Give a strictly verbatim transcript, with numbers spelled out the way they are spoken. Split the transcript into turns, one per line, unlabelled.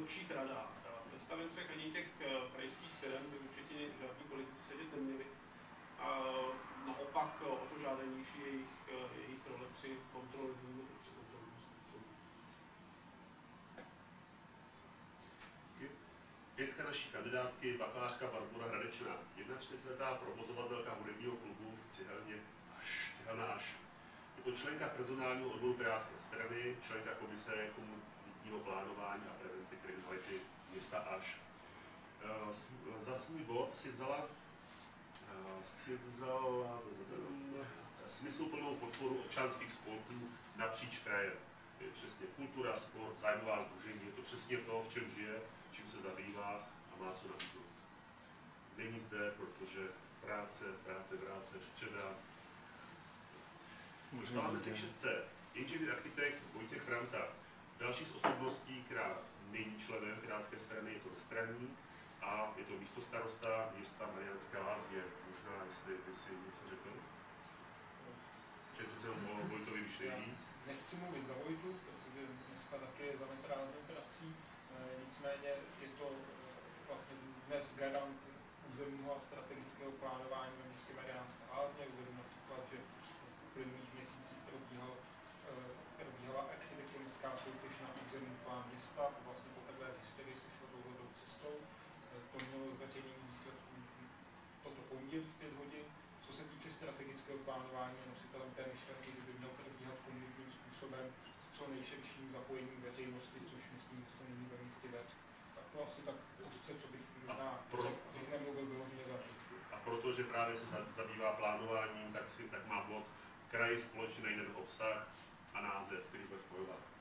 dozorčích radách. V představenstech ani těch krajských firm by určitě žádní politici sedět neměli. A naopak o to žádanější je jejich, jejich role při kontrolním, při kontrolním způsobu.
Pětka naší kandidátky, bakalářka Barbora Hradečná, čtyřicetiletá provozovatelka hudebního klubu v Cihelně až, Cihelna až. Je to členka personálního odboru Pirátské strany, členka komise komunitního plánování a prevence kriminality města Aš. Za svůj bod si vzala, si vzala smysluplnou podporu občanských spolků napříč krajem. Je přesně kultura, sport, zájmová sdružení, je to přesně to, v čem žije, čím se zabývá a má co nabídnout. Není zde, protože práce, práce, práce, středa. Dostáváme se k šestce. Inženýr architekt Vojtěch Franta. Další z osobností, která není členem Pirátské strany, je to nestraník a je to místostarosta města Mariánské Lázně. Možná, jestli by si něco řekl. Že přece o Vojtovi víš nejvíc.
Nechci mluvit za Vojtu, protože dneska taky je zaneprázdnou prací. Nicméně je to vlastně dnes garant územního a strategického plánování ve městě Mariánské Lázně. Uvedu například, že v uplynulých měsících probíhal, probíhala architektonická soutěž na územní plán města. Vlastně poprvé v historii se šlo dlouhodobou cestou. To mělo zveřejnění výsledků toto pondělí v pět hodin. Co se týče strategického plánování, je nositelem té myšlenky, že by měl probíhat komunitním způsobem s co nejširším zapojením veřejnosti, což myslím, že se není ve místě věc. Tak to asi tak prostě, co bych možná
pro...
bych nemluvil vyloženě za to.
A protože právě se zabývá plánováním, tak, si, tak má bod kraj společně najde obsah a název, který bude spojovat.